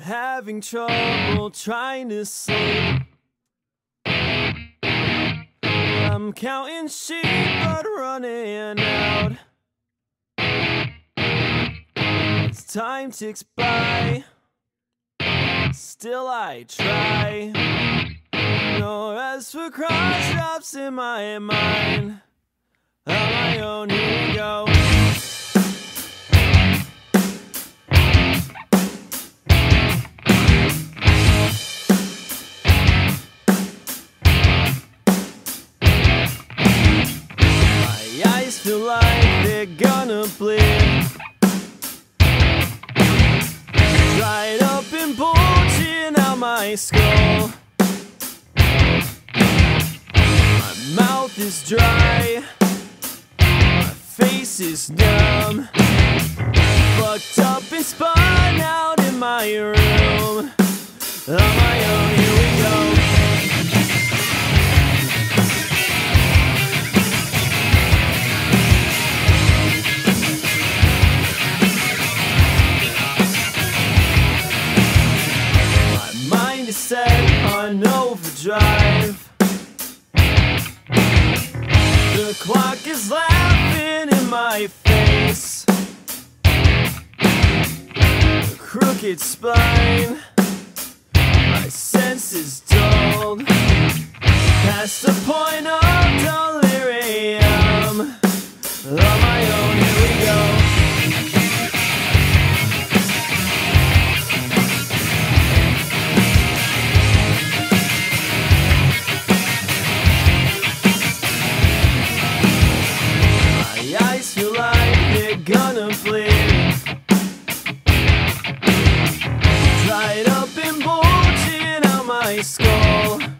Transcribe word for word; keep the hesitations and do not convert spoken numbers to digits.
having trouble trying to sleep. I'm counting sheep but running out. As time ticks by, still I try. No rest for cross drops in my mind. On my own, here we go. I feel like they're gonna bleed. Dried up and bulging out my skull. My mouth is dry, my face is numb. Fucked up and spun out in my room. On my own, here we go. Set on overdrive. The clock is laughing in my face. A crooked spine, my senses dulled, past the point of delirium. On my own, here we go. Feel like they're gonna bleed. Dried up and bulging out my skull.